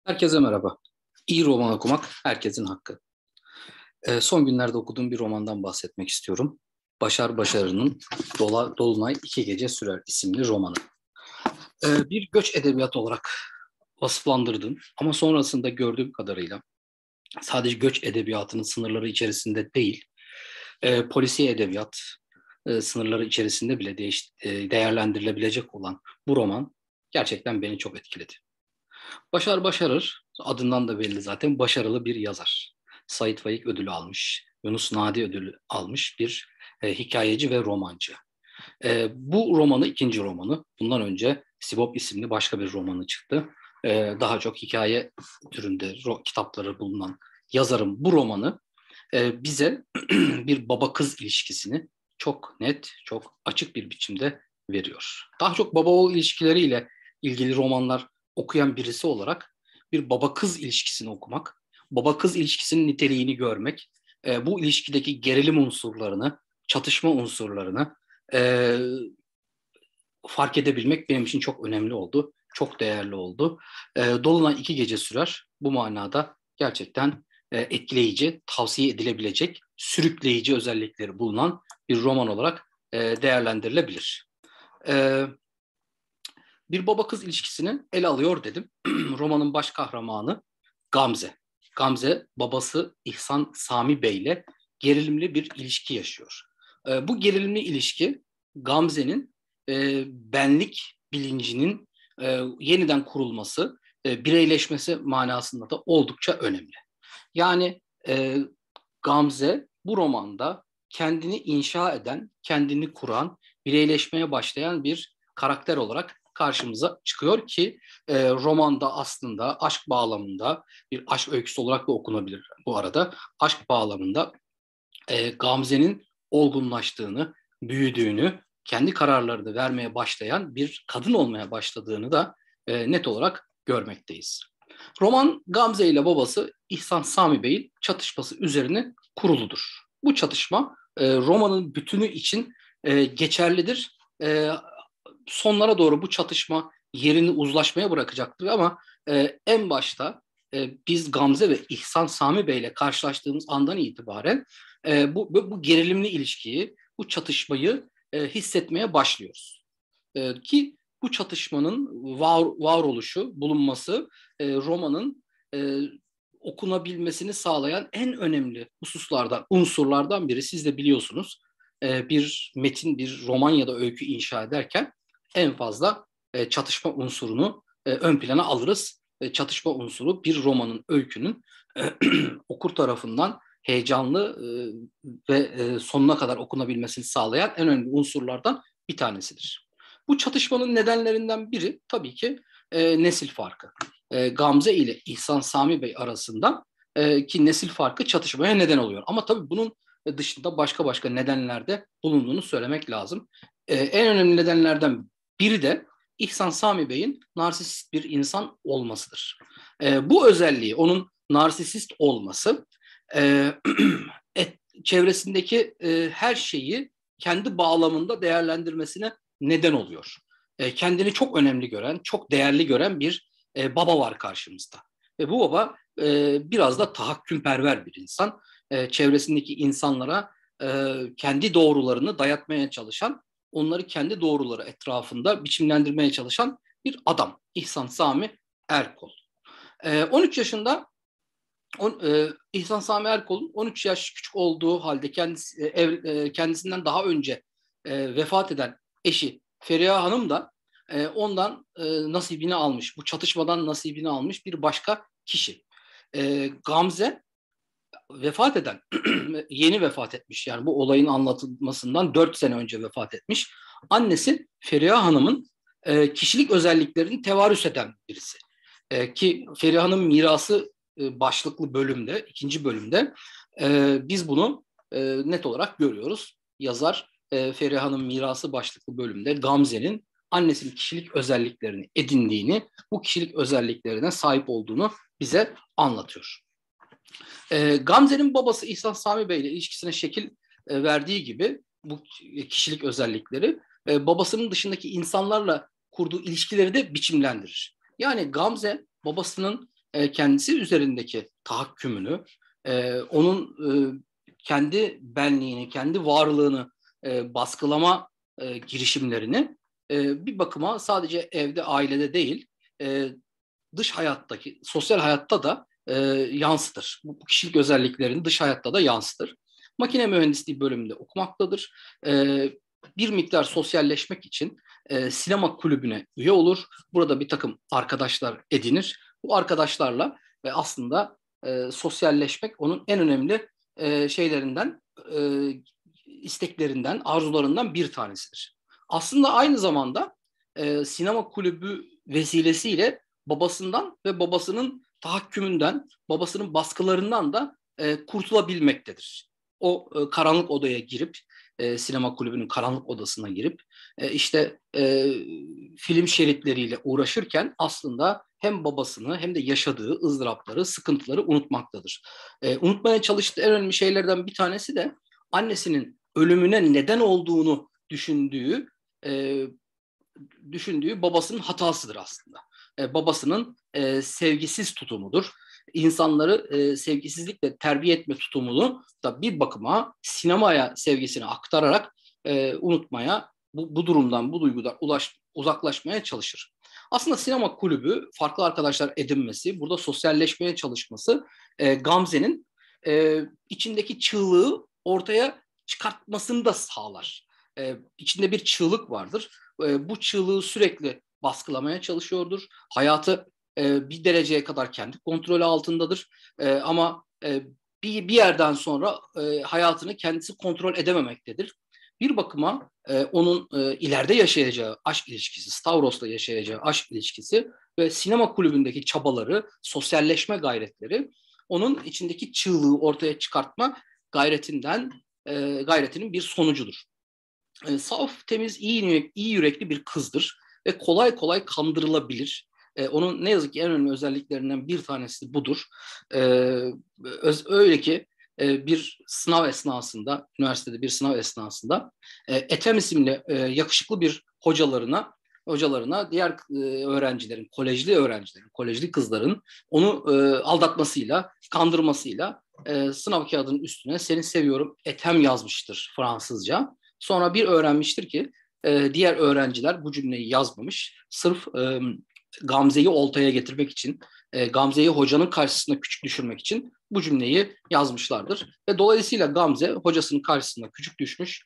Herkese merhaba. İyi roman okumak herkesin hakkı. Son günlerde okuduğum bir romandan bahsetmek istiyorum. Başar Başarı'nın Dolunay İki Gece Sürer isimli romanı. Bir göç edebiyatı olarak vasıflandırdım ama sonrasında gördüğüm kadarıyla sadece göç edebiyatının sınırları içerisinde değil, polisiye edebiyat sınırları içerisinde bile değerlendirilebilecek olan bu roman gerçekten beni çok etkiledi. Başar Başarır, adından da belli zaten, başarılı bir yazar. Sait Faik ödülü almış, Yunus Nadi ödülü almış bir hikayeci ve romancı. Bu romanı, ikinci romanı, bundan önce Sibop isimli başka bir romanı çıktı. Daha çok hikaye türünde kitapları bulunan yazarım bu romanı bize bir baba kız ilişkisini çok net, çok açık bir biçimde veriyor. Daha çok baba oğul ilişkileriyle ilgili romanlar okuyan birisi olarak bir baba kız ilişkisini okumak, baba kız ilişkisinin niteliğini görmek, bu ilişkideki gerilim unsurlarını, çatışma unsurlarını e, fark edebilmek benim için çok önemli oldu, çok değerli oldu. Dolunay iki gece sürer. Bu manada gerçekten etkileyici, tavsiye edilebilecek, sürükleyici özellikleri bulunan bir roman olarak değerlendirilebilir. E, Bir baba kız ilişkisini ele alıyor dedim. Romanın baş kahramanı Gamze. Gamze babası İhsan Sami Bey ile gerilimli bir ilişki yaşıyor. Bu gerilimli ilişki Gamze'nin benlik bilincinin yeniden kurulması, bireyleşmesi manasında da oldukça önemli. Yani Gamze bu romanda kendini inşa eden, kendini kuran, bireyleşmeye başlayan bir karakter olarak karşımıza çıkıyor ki romanda aslında aşk bağlamında bir aşk öyküsü olarak da okunabilir bu arada. Aşk bağlamında Gamze'nin olgunlaştığını, büyüdüğünü, kendi kararlarını vermeye başlayan bir kadın olmaya başladığını da net olarak görmekteyiz. Roman Gamze ile babası İhsan Sami Bey'in çatışması üzerine kuruludur. Bu çatışma romanın bütünü için geçerlidir. Sonlara doğru bu çatışma yerini uzlaşmaya bırakacaktır ama en başta biz Gamze ve İhsan Sami Bey ile karşılaştığımız andan itibaren bu gerilimli ilişkiyi, bu çatışmayı hissetmeye başlıyoruz. Ki bu çatışmanın varoluşu, bulunması romanın okunabilmesini sağlayan en önemli hususlardan, unsurlardan biri. Siz de biliyorsunuz bir metin, bir roman ya da öykü inşa ederken en fazla çatışma unsurunu ön plana alırız. Çatışma unsuru bir romanın, öykünün okur tarafından heyecanlı ve sonuna kadar okunabilmesini sağlayan en önemli unsurlardan bir tanesidir. Bu çatışmanın nedenlerinden biri tabii ki nesil farkı. Gamze ile İhsan Sami Bey arasında ki nesil farkı çatışmaya neden oluyor. Ama tabii bunun dışında başka nedenlerde bulunduğunu söylemek lazım. En önemli nedenlerden biri de İhsan Sami Bey'in narsist bir insan olmasıdır. Bu özelliği, onun narsist olması e, çevresindeki her şeyi kendi bağlamında değerlendirmesine neden oluyor. Kendini çok önemli gören, çok değerli gören bir baba var karşımızda. Ve bu baba biraz da tahakkümperver bir insan. Çevresindeki insanlara kendi doğrularını dayatmaya çalışan, onları kendi doğruları etrafında biçimlendirmeye çalışan bir adam. İhsan Sami Erkol. 13 yaşında İhsan Sami Erkol'un 13 yaş küçük olduğu halde kendisinden daha önce vefat eden eşi Feriha Hanım da ondan nasibini almış, bu çatışmadan nasibini almış bir başka kişi. Gamze vefat eden, yeni vefat etmiş, yani bu olayın anlatılmasından 4 sene önce vefat etmiş. Annesi Feriha Hanım'ın kişilik özelliklerini tevarüs eden birisi. Ki Feriha'nın mirası başlıklı bölümde, ikinci bölümde biz bunu net olarak görüyoruz. Yazar Feriha'nın mirası başlıklı bölümde Gamze'nin annesinin kişilik özelliklerini edindiğini, bu kişilik özelliklerine sahip olduğunu bize anlatıyor. Gamze'nin babası İhsan Sami Bey ile ilişkisine şekil verdiği gibi bu kişilik özellikleri babasının dışındaki insanlarla kurduğu ilişkileri de biçimlendirir. Yani Gamze babasının kendisi üzerindeki tahakkümünü, onun kendi benliğini, kendi varlığını baskılama girişimlerini bir bakıma sadece evde, ailede değil, dış hayattaki, sosyal hayatta da yansıtır. Bu kişilik özelliklerini dış hayatta da yansıtır. Makine mühendisliği bölümünde okumaktadır. Bir miktar sosyalleşmek için sinema kulübüne üye olur. Burada bir takım arkadaşlar edinir. Bu arkadaşlarla aslında sosyalleşmek onun en önemli şeylerinden, isteklerinden, arzularından bir tanesidir. Aslında aynı zamanda sinema kulübü vesilesiyle babasından ve babasının tahakkümünden, babasının baskılarından da kurtulabilmektedir. O karanlık odaya girip, sinema kulübünün karanlık odasına girip işte film şeritleriyle uğraşırken aslında hem babasını hem de yaşadığı ızdırapları, sıkıntıları unutmaktadır. Unutmaya çalıştığı en önemli şeylerden bir tanesi de annesinin ölümüne neden olduğunu düşündüğü babasının hatasıdır aslında. Babasının sevgisiz tutumudur. İnsanları sevgisizlikle terbiye etme tutumunu da bir bakıma sinemaya sevgisini aktararak unutmaya, bu durumdan, bu duygudan uzaklaşmaya çalışır. Aslında sinema kulübü, farklı arkadaşlar edinmesi, burada sosyalleşmeye çalışması Gamze'nin içindeki çığlığı ortaya çıkartmasını da sağlar. İçinde bir çığlık vardır. Bu çığlığı sürekli baskılamaya çalışıyordur. Hayatı bir dereceye kadar kendi kontrolü altındadır. Ama bir yerden sonra hayatını kendisi kontrol edememektedir. Bir bakıma onun ileride yaşayacağı aşk ilişkisi, Stavros'la yaşayacağı aşk ilişkisi ve sinema kulübündeki çabaları, sosyalleşme gayretleri onun içindeki çığlığı ortaya çıkartma gayretinin bir sonucudur. Saf, temiz, iyi yürekli bir kızdır ve kolay kolay kandırılabilir. Onun ne yazık ki en önemli özelliklerinden bir tanesi budur. Öyle ki bir sınav esnasında, üniversitede bir sınav esnasında Ethem isimli yakışıklı bir hocalarına diğer öğrencilerin, kolejli kızların onu aldatmasıyla, kandırmasıyla sınav kağıdının üstüne "Seni seviyorum Ethem" yazmıştır Fransızca. Sonra bir öğrenmiştir ki diğer öğrenciler bu cümleyi yazmamış. Sırf Gamze'yi oltaya getirmek için, Gamze'yi hocanın karşısına küçük düşürmek için bu cümleyi yazmışlardır. Ve dolayısıyla Gamze hocasının karşısına küçük düşmüş.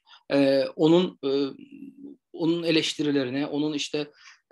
Onun eleştirilerine, onun işte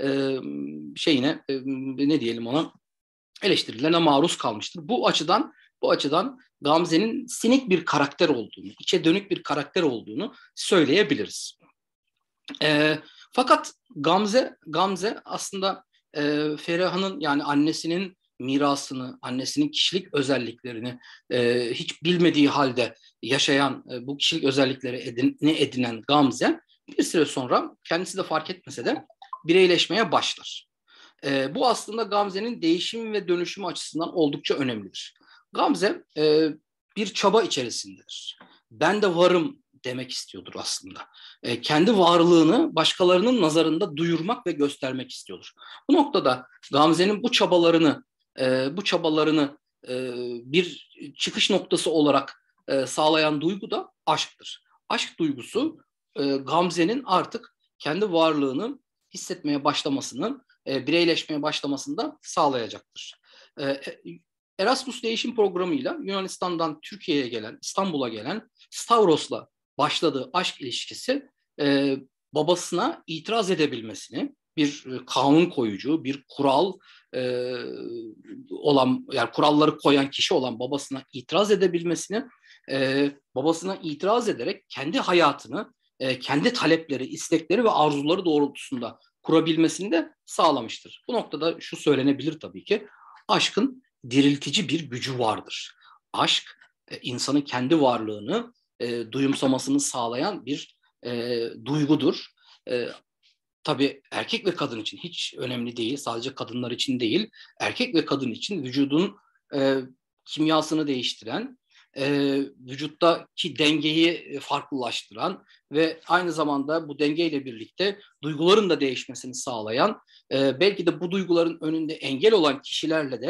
ne diyelim ona, eleştirilerine maruz kalmıştır. Bu açıdan Gamze'nin sinik bir karakter olduğunu, içe dönük bir karakter olduğunu söyleyebiliriz. Fakat Gamze aslında Feriha'nın, yani annesinin mirasını, annesinin kişilik özelliklerini hiç bilmediği halde yaşayan, bu kişilik özellikleri edinen Gamze bir süre sonra kendisi de fark etmese de bireyleşmeye başlar. Bu aslında Gamze'nin değişim ve dönüşümü açısından oldukça önemlidir. Gamze bir çaba içerisindedir. Ben de varım demek istiyordur aslında. Kendi varlığını başkalarının nazarında duyurmak ve göstermek istiyordur. Bu noktada Gamze'nin bu çabalarını bir çıkış noktası olarak sağlayan duygu da aşktır. Aşk duygusu Gamze'nin artık kendi varlığını hissetmeye başlamasını, bireyleşmeye başlamasını da sağlayacaktır. Erasmus Değişim Programı'yla Yunanistan'dan Türkiye'ye gelen, İstanbul'a gelen Stavros'la başladığı aşk ilişkisi babasına itiraz edebilmesini, bir kanun koyucu, bir kural olan, yani kuralları koyan kişi olan babasına itiraz edebilmesini, babasına itiraz ederek kendi hayatını, kendi talepleri, istekleri ve arzuları doğrultusunda kurabilmesini de sağlamıştır. Bu noktada şu söylenebilir tabii ki: aşkın diriltici bir gücü vardır. Aşk insanın kendi varlığını duyumsamasını sağlayan bir duygudur. Tabii erkek ve kadın için hiç önemli değil, sadece kadınlar için değil, erkek ve kadın için vücudun kimyasını değiştiren, vücuttaki dengeyi farklılaştıran ve aynı zamanda bu dengeyle birlikte duyguların da değişmesini sağlayan, belki de bu duyguların önünde engel olan kişilerle de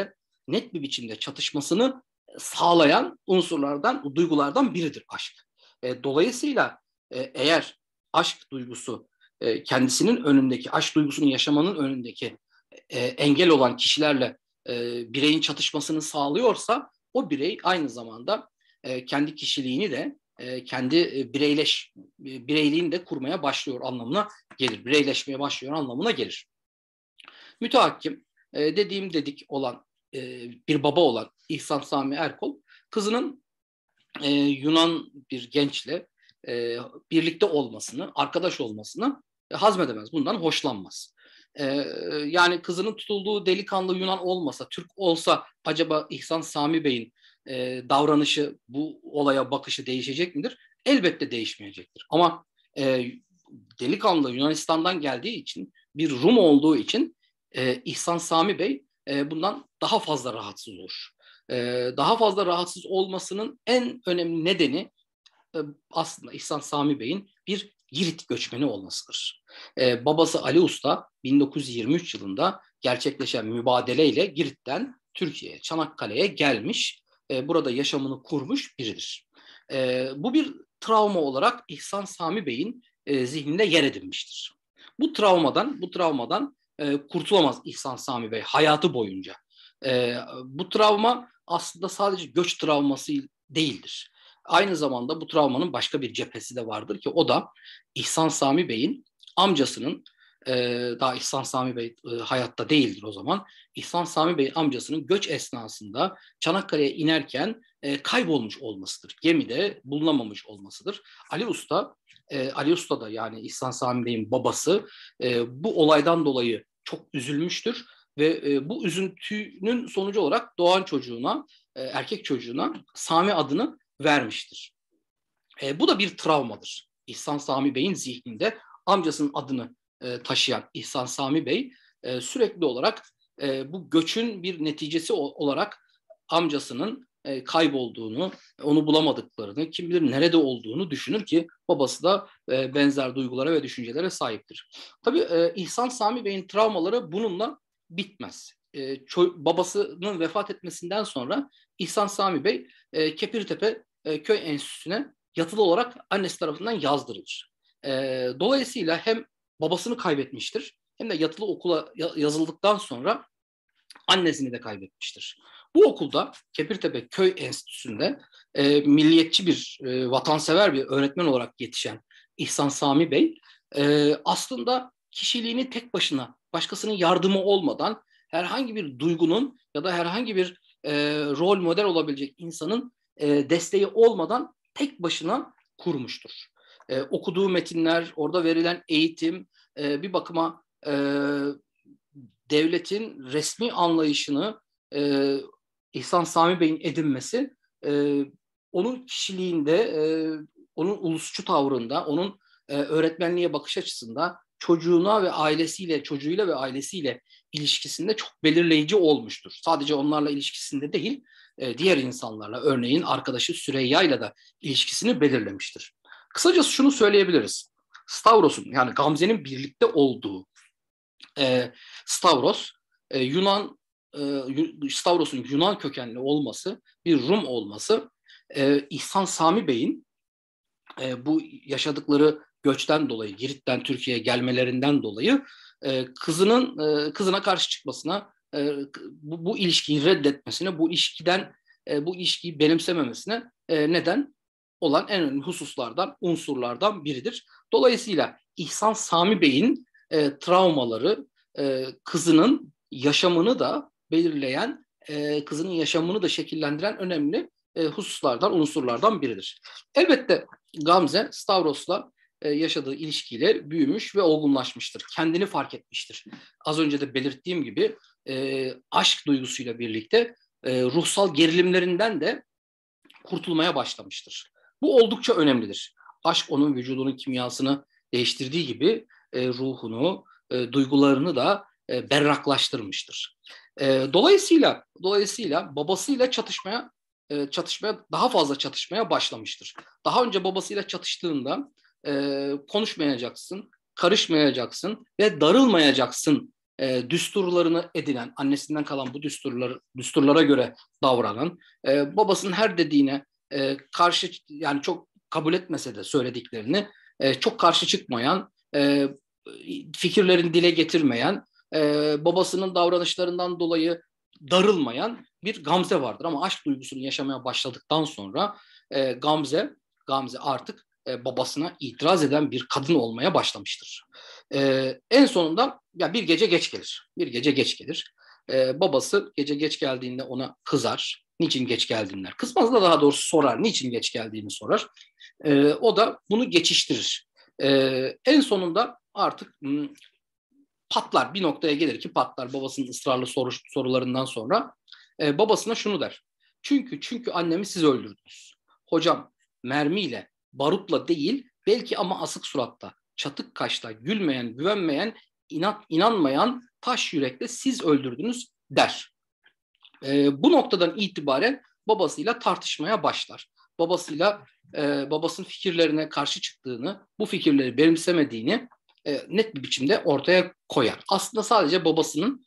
net bir biçimde çatışmasını sağlayan unsurlardan, duygulardan biridir aşk. Dolayısıyla eğer aşk duygusu kendisinin önündeki, aşk duygusunu yaşamanın önündeki engel olan kişilerle bireyin çatışmasını sağlıyorsa, o birey aynı zamanda kendi kişiliğini de kendi bireyliğini de kurmaya başlıyor anlamına gelir. Bireyleşmeye başlıyor anlamına gelir. Mütehakim dedik olan bir baba olan İhsan Sami Erkol, kızının Yunan bir gençle birlikte olmasını, arkadaş olmasını hazmedemez. Bundan hoşlanmaz. Yani kızının tutulduğu delikanlı Yunan olmasa, Türk olsa acaba İhsan Sami Bey'in davranışı, bu olaya bakışı değişecek midir? Elbette değişmeyecektir. Ama delikanlı Yunanistan'dan geldiği için, bir Rum olduğu için İhsan Sami Bey bundan daha fazla rahatsız olur. Daha fazla rahatsız olmasının en önemli nedeni aslında İhsan Sami Bey'in bir Girit göçmeni olmasıdır. Babası Ali Usta 1923 yılında gerçekleşen mübadeleyle Girit'ten Türkiye'ye, Çanakkale'ye gelmiş, burada yaşamını kurmuş biridir. Bu bir travma olarak İhsan Sami Bey'in zihninde yer edinmiştir. Bu travmadan kurtulamaz İhsan Sami Bey hayatı boyunca. Bu travma aslında sadece göç travması değildir. Aynı zamanda bu travmanın başka bir cephesi de vardır ki o da İhsan Sami Bey'in amcasının, daha İhsan Sami Bey hayatta değildir o zaman. İhsan Sami Bey amcasının göç esnasında Çanakkale'ye inerken kaybolmuş olmasıdır. Gemide bulunamamış olmasıdır. Ali Usta da, yani İhsan Sami Bey'in babası, bu olaydan dolayı çok üzülmüştür ve bu üzüntünün sonucu olarak doğan çocuğuna, erkek çocuğuna Sami adını vermiştir. Bu da bir travmadır. İhsan Sami Bey'in zihninde amcasının adını taşıyan İhsan Sami Bey sürekli olarak bu göçün bir neticesi olarak amcasının kaybolduğunu, onu bulamadıklarını, kim bilir nerede olduğunu düşünür ki babası da benzer duygulara ve düşüncelere sahiptir. Tabii İhsan Sami Bey'in travmaları bununla bitmez. Babasının vefat etmesinden sonra İhsan Sami Bey Kepirtepe Köy Enstitüsü'ne yatılı olarak annesi tarafından yazdırılır. Dolayısıyla hem babasını kaybetmiştir hem de yatılı okula yazıldıktan sonra annesini de kaybetmiştir. Bu okulda, Kepirtepe Köy Enstitüsü'nde milliyetçi bir, vatansever bir öğretmen olarak yetişen İhsan Sami Bey aslında kişiliğini tek başına, başkasının yardımı olmadan, herhangi bir duygunun ya da herhangi bir rol model olabilecek insanın desteği olmadan tek başına kurmuştur. Okuduğu metinler, orada verilen eğitim bir bakıma devletin resmi anlayışını İhsan Sami Bey'in edinmesi, onun kişiliğinde, onun ulusçu tavrında, onun öğretmenliğe bakış açısında, çocuğuyla ve ailesiyle ilişkisinde çok belirleyici olmuştur. Sadece onlarla ilişkisinde değil, diğer insanlarla, örneğin arkadaşı Süreyya'yla da ilişkisini belirlemiştir. Kısacası şunu söyleyebiliriz. Stavros'un, yani Gamze'nin birlikte olduğu Stavros, Stavros'un Yunan kökenli olması, bir Rum olması, İhsan Sami Bey'in bu yaşadıkları göçten dolayı, Girit'ten Türkiye'ye gelmelerinden dolayı kızına karşı çıkmasına, bu ilişkiyi reddetmesine, bu ilişkiyi benimsememesine neden olan en önemli unsurlardan biridir. Dolayısıyla İhsan Sami Bey'in travmaları kızının yaşamını da belirleyen, kızının yaşamını da şekillendiren önemli unsurlardan biridir. Elbette Gamze, Stavros'la yaşadığı ilişkiyle büyümüş ve olgunlaşmıştır. Kendini fark etmiştir. Az önce de belirttiğim gibi aşk duygusuyla birlikte ruhsal gerilimlerinden de kurtulmaya başlamıştır. Bu oldukça önemlidir. Aşk onun vücudunun kimyasını değiştirdiği gibi ruhunu, duygularını da berraklaştırmıştır. Dolayısıyla babasıyla daha fazla çatışmaya başlamıştır. Daha önce babasıyla çatıştığında konuşmayacaksın, karışmayacaksın ve darılmayacaksın düsturlarını edinen, annesinden kalan bu düsturlara göre davranan, babasının her dediğine karşı, yani çok kabul etmese de söylediklerini çok karşı çıkmayan, fikirlerini dile getirmeyen, babasının davranışlarından dolayı darılmayan bir Gamze vardır. Ama aşk duygusunu yaşamaya başladıktan sonra Gamze artık babasına itiraz eden bir kadın olmaya başlamıştır. En sonunda ya bir gece geç gelir. Bir gece geç gelir. Babası gece geç geldiğinde ona kızar. Niçin geç geldiğini der. Kızmaz da daha doğrusu sorar. Niçin geç geldiğini sorar. O da bunu geçiştirir. En sonunda artık patlar. Bir noktaya gelir ki patlar babasının ısrarlı sorularından sonra. Babasına şunu der. Çünkü annemi siz öldürdünüz. Hocam mermiyle, barutla değil, belki ama asık suratta, çatık kaşla, gülmeyen, güvenmeyen, inanmayan taş yürekle siz öldürdünüz der. Bu noktadan itibaren babasıyla tartışmaya başlar. Babasının fikirlerine karşı çıktığını, bu fikirleri benimsemediğini net bir biçimde ortaya koyar. Aslında sadece babasının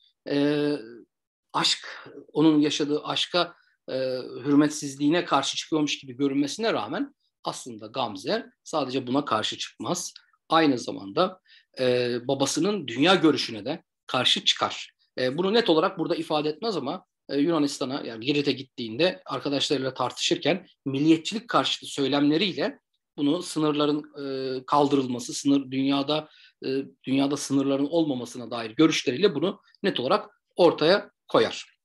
onun yaşadığı aşka hürmetsizliğine karşı çıkıyormuş gibi görünmesine rağmen aslında Gamze sadece buna karşı çıkmaz. Aynı zamanda babasının dünya görüşüne de karşı çıkar. Bunu net olarak burada ifade etmez ama Yunanistan'a, yani Girit'e gittiğinde arkadaşlarıyla tartışırken milliyetçilik karşıtı söylemleriyle bunu sınırların kaldırılması, dünyada sınırların olmamasına dair görüşleriyle bunu net olarak ortaya koyar.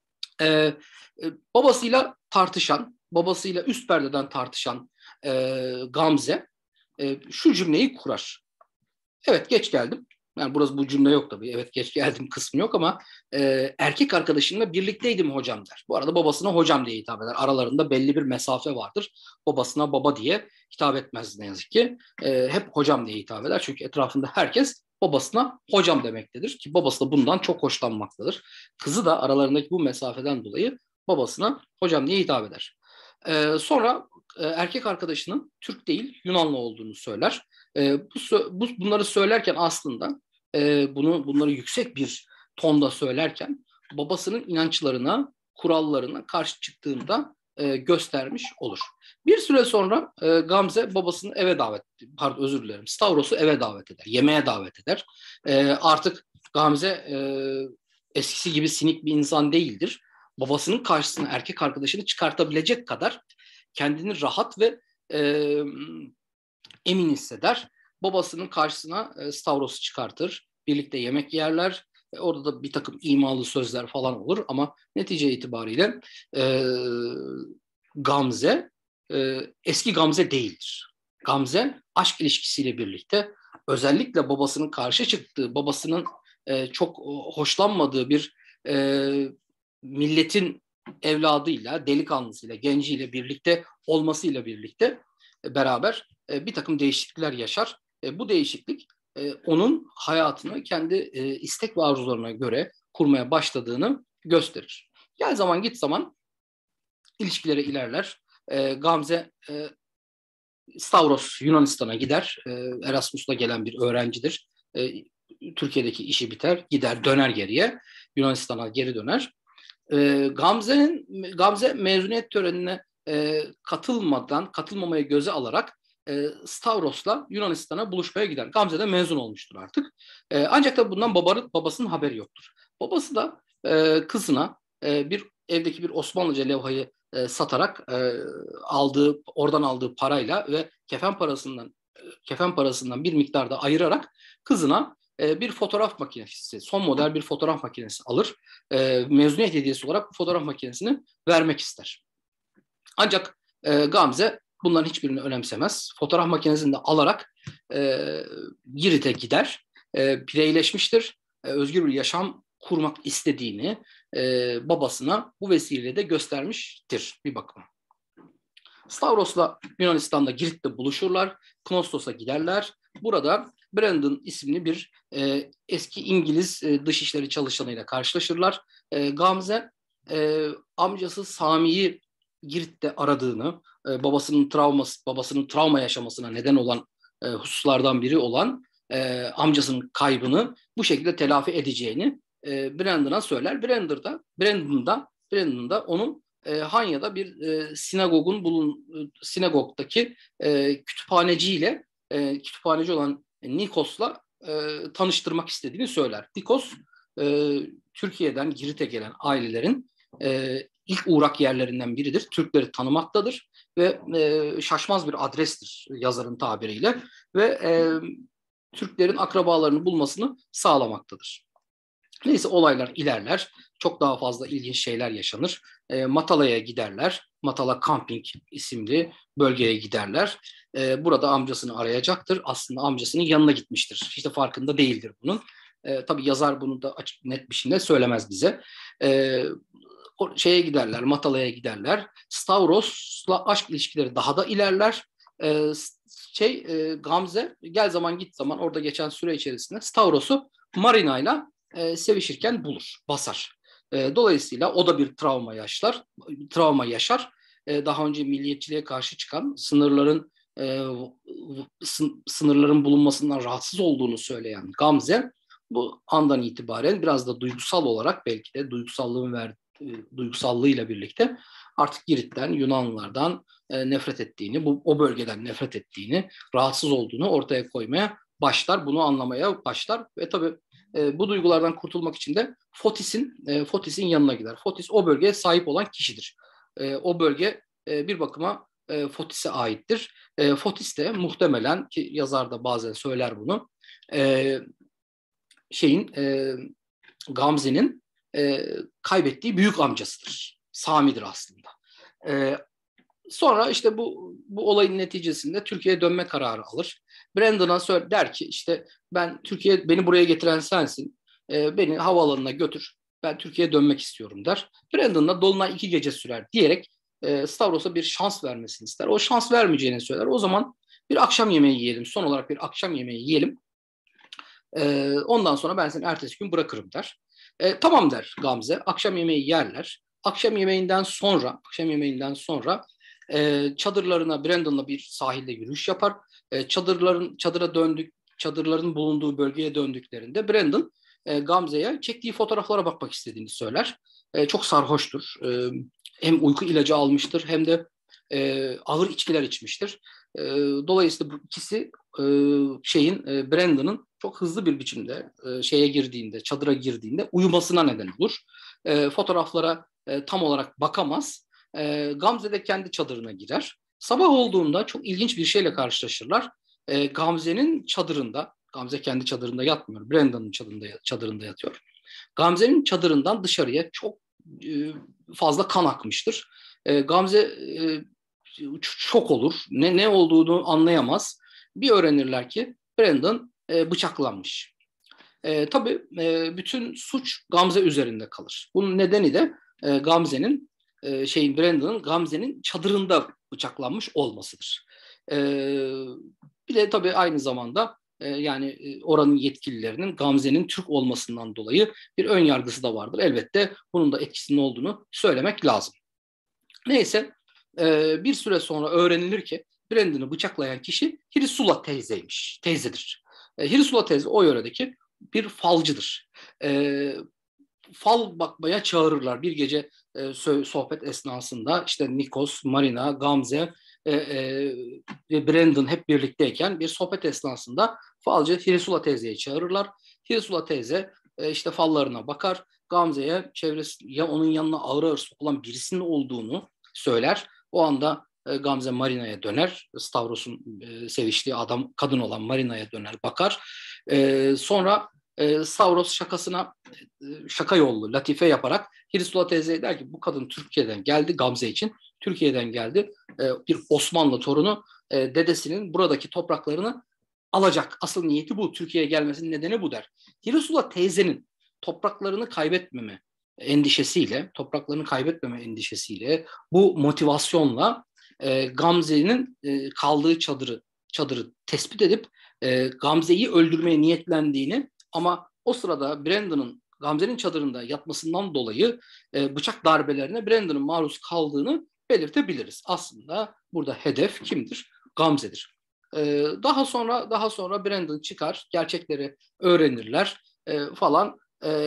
Babasıyla üst perdeden tartışan Gamze şu cümleyi kurar. Evet, geç geldim. Yani burası, bu cümle yok tabii. Evet, geç geldim kısmı yok ama erkek arkadaşımla birlikteydim hocam der. Bu arada babasına hocam diye hitap eder. Aralarında belli bir mesafe vardır. Babasına baba diye hitap etmez ne yazık ki. Hep hocam diye hitap eder. Çünkü etrafında herkes babasına hocam demektedir. Ki babası da bundan çok hoşlanmaktadır. Kızı da aralarındaki bu mesafeden dolayı babasına hocam diye hitap eder. Sonra erkek arkadaşının Türk değil Yunanlı olduğunu söyler. Bunları söylerken aslında bunları yüksek bir tonda söylerken babasının inançlarına, kurallarına karşı çıktığını da göstermiş olur. Bir süre sonra Gamze babasını Stavros'u eve davet eder, yemeğe davet eder. Artık Gamze eskisi gibi sinik bir insan değildir. Babasının karşısına erkek arkadaşını çıkartabilecek kadar kendini rahat ve emin hisseder. Babasının karşısına Stavros'u çıkartır. Birlikte yemek yerler. Orada da bir takım imalı sözler falan olur ama netice itibariyle Gamze eski Gamze değildir. Gamze aşk ilişkisiyle birlikte özellikle babasının karşı çıktığı, babasının çok hoşlanmadığı bir milletin evladıyla, delikanlısıyla, genciyle birlikte olmasıyla birlikte beraber bir takım değişiklikler yaşar. Bu değişiklik onun hayatını kendi istek ve arzularına göre kurmaya başladığını gösterir. Gel zaman git zaman ilişkileri ilerler. Gamze Stavros Yunanistan'a gider. Erasmus'la gelen bir öğrencidir. Türkiye'deki işi biter, gider, döner geriye. Yunanistan'a geri döner. Gamze mezuniyet törenine katılmamaya göze alarak Stavros'la Yunanistan'a buluşmaya gider. Gamze de mezun olmuştur artık. Ancak da bundan babasının haberi yoktur. Babası da kızına evdeki bir Osmanlıca levhayı satarak oradan aldığı parayla ve kefen parasından bir miktarda ayırarak kızına bir fotoğraf makinesi, son model bir fotoğraf makinesi alır. Mezuniyet hediyesi olarak bu fotoğraf makinesini vermek ister. Ancak Gamze bunların hiçbirini önemsemez. Fotoğraf makinesini de alarak Girit'e gider. Bireyleşmiştir. Özgür bir yaşam kurmak istediğini babasına bu vesileyle de göstermiştir bir bakıma. Stavros'la Yunanistan'da Girit'te buluşurlar. Knosos'a giderler. Burada Brandon isimli bir eski İngiliz dışişleri çalışanıyla karşılaşırlar. Gamze amcası Sami'yi Girit'te aradığını, babasının travma yaşamasına neden olan hususlardan biri olan amcasının kaybını bu şekilde telafi edeceğini Brandon'a söyler. Brandon da onun Hanya'da bir sinagogdaki kütüphaneci olan Nikos'la tanıştırmak istediğini söyler. Nikos Türkiye'den Girit'e gelen ailelerin ilk uğrak yerlerinden biridir. Türkleri tanımaktadır ve şaşmaz bir adrestir yazarın tabiriyle ve Türklerin akrabalarını bulmasını sağlamaktadır. Neyse olaylar ilerler. Çok daha fazla ilginç şeyler yaşanır. Matala'ya giderler. Matala Camping isimli bölgeye giderler. Burada amcasını arayacaktır. Aslında amcasının yanına gitmiştir. Hiç de farkında değildir bunun. Tabii yazar bunu da açık net bir şekilde söylemez bize. Matala'ya giderler. Stavros'la aşk ilişkileri daha da ilerler. Gamze gel zaman git zaman orada geçen süre içerisinde Stavros'u Marina'yla sevişirken bulur, basar. Dolayısıyla o da bir travma yaşar. Daha önce milliyetçiliğe karşı çıkan, sınırların bulunmasından rahatsız olduğunu söyleyen Gamze, bu andan itibaren biraz da duygusal olarak belki de duygusallığıyla birlikte artık Girit'ten, Yunanlılardan nefret ettiğini, o bölgeden nefret ettiğini, rahatsız olduğunu ortaya koymaya başlar, bunu anlamaya başlar ve tabii bu duygulardan kurtulmak için de Fotis'in yanına gider. Fotis o bölgeye sahip olan kişidir. O bölge bir bakıma Fotis'e aittir. Fotis de muhtemelen ki yazar da bazen söyler bunu. Gamze'nin kaybettiği büyük amcasıdır. Sami'dir aslında. Sonra işte bu olayın neticesinde Türkiye'ye dönme kararı alır. Brandon'a der ki işte beni buraya getiren sensin. Beni havaalanına götür. Ben Türkiye'ye dönmek istiyorum der. Brandon'la Dolunay 2 gece sürer diyerek Stavros'a bir şans vermesini ister. O şans vermeyeceğini söyler. O zaman bir akşam yemeği yiyelim. Son olarak bir akşam yemeği yiyelim. Ondan sonra ben seni ertesi gün bırakırım der. Tamam der Gamze. Akşam yemeği yerler. Akşam yemeğinden sonra çadırlarına Brandon'la bir sahilde yürüyüş yapar. Çadırların bulunduğu bölgeye döndüklerinde Brandon Gamze'ye çektiği fotoğraflara bakmak istediğini söyler. Çok sarhoştur. Hem uyku ilacı almıştır hem de ağır içkiler içmiştir. Dolayısıyla bu ikisi Brandon'ın çok hızlı bir biçimde çadıra girdiğinde uyumasına neden olur. Fotoğraflara tam olarak bakamaz. Gamze de kendi çadırına girer. Sabah olduğunda çok ilginç bir şeyle karşılaşırlar. Gamze'nin çadırında, Gamze kendi çadırında yatmıyor, Brandon'ın çadırında yatıyor. Gamze'nin çadırından dışarıya çok fazla kan akmıştır. Gamze şok olur. Ne olduğunu anlayamaz. Bir öğrenirler ki Brandon bıçaklanmış. Tabii bütün suç Gamze üzerinde kalır. Bunun nedeni de Brandon'ın Gamze'nin çadırında bıçaklanmış olmasıdır. Bir de tabii aynı zamanda oranın yetkililerinin Gamze'nin Türk olmasından dolayı bir ön yargısı da vardır. Elbette bunun da etkisinin olduğunu söylemek lazım. Neyse bir süre sonra öğrenilir ki Brandon'ı bıçaklayan kişi Hirisula teyzedir. Hirisula teyze o yöredeki bir falcıdır. Fal bakmaya çağırırlar. Bir gece sohbet esnasında işte Nikos, Marina, Gamze ve Brandon hep birlikteyken bir sohbet esnasında falcı Hirisula teyzeyi çağırırlar. Hirisula teyze işte fallarına bakar. Gamze'ye onun yanına ağır ağır sokulan birisinin olduğunu söyler. O anda Gamze Marina'ya döner. Stavros'un seviştiği kadın olan Marina'ya döner, bakar. Sonra Stavros şaka yollu, latife yaparak Hirisula teyzeye der ki bu kadın Türkiye'den geldi, Gamze için Türkiye'den geldi. Bir Osmanlı torunu dedesinin buradaki topraklarını alacak. Asıl niyeti bu. Türkiye'ye gelmesinin nedeni bu der. Hirisula teyzenin topraklarını kaybetmeme endişesiyle bu motivasyonla Gamze'nin kaldığı çadırı tespit edip Gamze'yi öldürmeye niyetlendiğini ama o sırada Brandon'ın Gamze'nin çadırında yatmasından dolayı bıçak darbelerine Brandon'ın maruz kaldığını belirtebiliriz. Aslında burada hedef kimdir? Gamze'dir. Daha sonra Brandon çıkar, gerçekleri öğrenirler falan.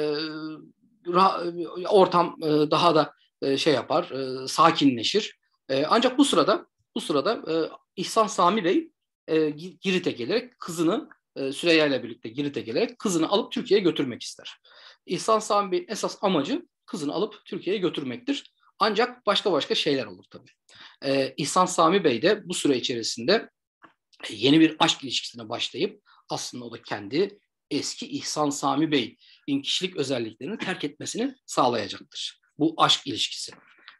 Ortam daha da şey yapar, sakinleşir. Ancak bu sırada İhsan Sami Bey Girit'e gelerek kızını Süreyya ile birlikte Girit'e gelerek kızını alıp Türkiye'ye götürmek ister. İhsan Sami Bey'in esas amacı kızını alıp Türkiye'ye götürmektir. Ancak başka şeyler olur tabii. İhsan Sami Bey de bu süre içerisinde yeni bir aşk ilişkisine başlayıp aslında o da kendi eski İhsan Sami Bey'in kişilik özelliklerini terk etmesini sağlayacaktır. Bu aşk ilişkisi.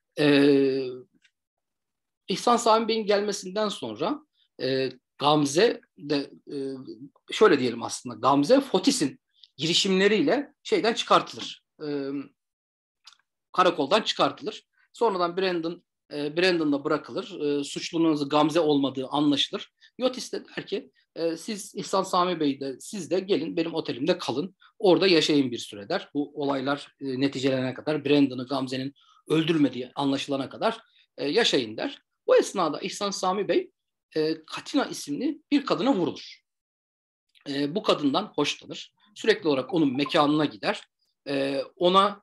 İhsan Sami Bey'in gelmesinden sonra Gamze de şöyle diyelim aslında Gamze Fotis'in girişimleriyle şeyden çıkartılır. Karakoldan çıkartılır. Sonradan Brandon'da bırakılır. Suçlunun Gamze olmadığı anlaşılır. Yotis de der ki siz İhsan Sami Bey de siz de gelin benim otelimde kalın. Orada yaşayın bir süre der. Bu olaylar neticelenene kadar Brandon'ı Gamze'nin öldürmediği anlaşılana kadar yaşayın der. Bu esnada İhsan Sami Bey Katina isimli bir kadına vurulur. Bu kadından hoşlanır. Sürekli olarak onun mekanına gider. Ona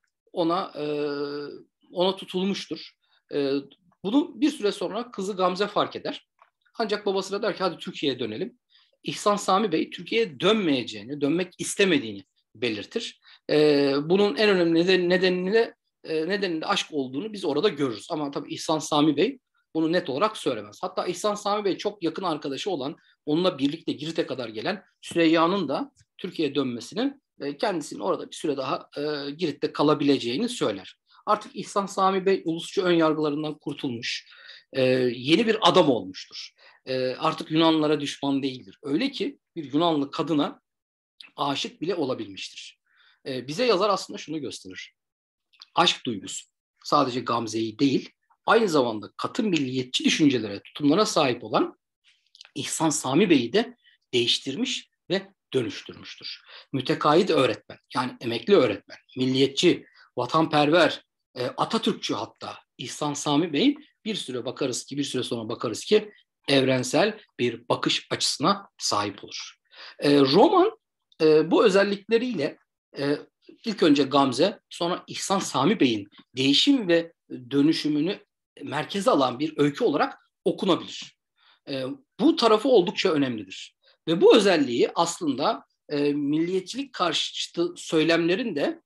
tutulmuştur. Bunu bir süre sonra kızı Gamze fark eder. Ancak babası da der ki hadi Türkiye'ye dönelim. İhsan Sami Bey Türkiye'ye dönmeyeceğini, dönmek istemediğini belirtir. Bunun en önemli nedeninin de aşk olduğunu biz orada görürüz. Ama tabii İhsan Sami Bey bunu net olarak söylemez. Hatta İhsan Sami Bey çok yakın arkadaşı olan, onunla birlikte Girit'e kadar gelen Süreyya'nın da Türkiye'ye dönmesini, kendisinin orada bir süre daha Girit'te kalabileceğini söyler. Artık İhsan Sami Bey ulusçu önyargılarından kurtulmuş, yeni bir adam olmuştur. Artık Yunanlılara düşman değildir. Öyle ki bir Yunanlı kadına aşık bile olabilmiştir. Bize yazar aslında şunu gösterir. Aşk duygusu sadece Gamze'yi değil, aynı zamanda katı milliyetçi düşüncelere, tutumlara sahip olan İhsan Sami Bey'i de değiştirmiş ve dönüştürmüştür. Mütekayit öğretmen, yani emekli öğretmen, milliyetçi, vatanperver, Atatürkçü hatta İhsan Sami Bey bir süre sonra bakarız ki evrensel bir bakış açısına sahip olur. Roman bu özellikleriyle ilk önce Gamze, sonra İhsan Sami Bey'in değişim ve dönüşümünü merkeze alan bir öykü olarak okunabilir. Bu tarafı oldukça önemlidir. Ve bu özelliği aslında milliyetçilik karşıtı söylemlerin de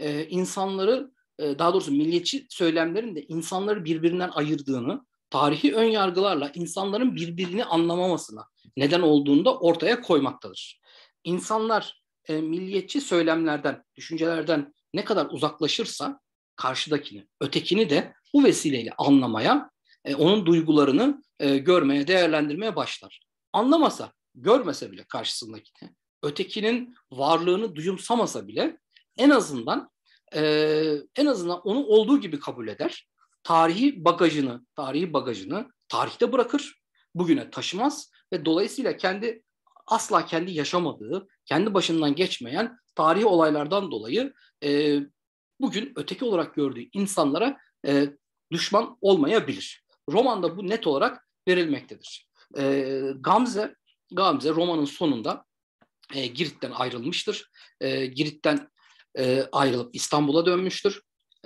daha doğrusu milliyetçi söylemlerin de insanları birbirinden ayırdığını, tarihi önyargılarla insanların birbirini anlamamasına neden olduğunu da ortaya koymaktadır. İnsanlar milliyetçi söylemlerden, düşüncelerden ne kadar uzaklaşırsa karşıdakini, ötekini de bu vesileyle anlamaya, onun duygularını görmeye, değerlendirmeye başlar. Anlamasa, görmese bile karşısındakini, ötekinin varlığını duyumsamasa bile en azından onu olduğu gibi kabul eder. Tarihi bagajını tarihte bırakır, bugüne taşımaz ve dolayısıyla asla kendi yaşamadığı, kendi başından geçmeyen tarihi olaylardan dolayı bugün öteki olarak gördüğü insanlara düşman olmayabilir. Romanda bu net olarak verilmektedir. Gamze romanın sonunda Girit'ten ayrılmıştır. Girit'ten ayrılıp İstanbul'a dönmüştür.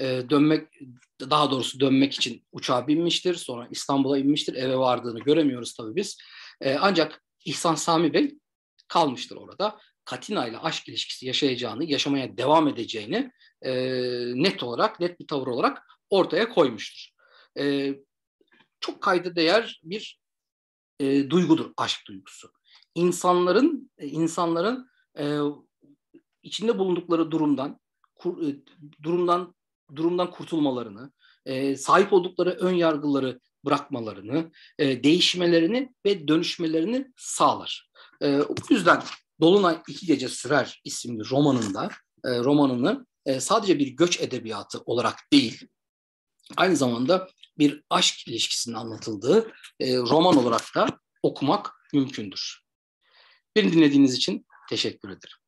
Dönmek için uçağa binmiştir. Sonra İstanbul'a inmiştir. Eve vardığını göremiyoruz tabii biz. Ancak İhsan Sami Bey kalmıştır orada. Katina ile aşk ilişkisi yaşamaya devam edeceğini net bir tavır olarak ortaya koymuştur. Çok kayda değer bir duygudur aşk duygusu. İnsanların içinde bulundukları durumdan kurtulmalarını, sahip oldukları ön yargıları bırakmalarını, değişmelerini ve dönüşmelerini sağlar. Bu yüzden Dolunay 2 Gece Sürer isimli romanını sadece bir göç edebiyatı olarak değil, aynı zamanda bir aşk ilişkisinin anlatıldığı roman olarak da okumak mümkündür. Beni dinlediğiniz için teşekkür ederim.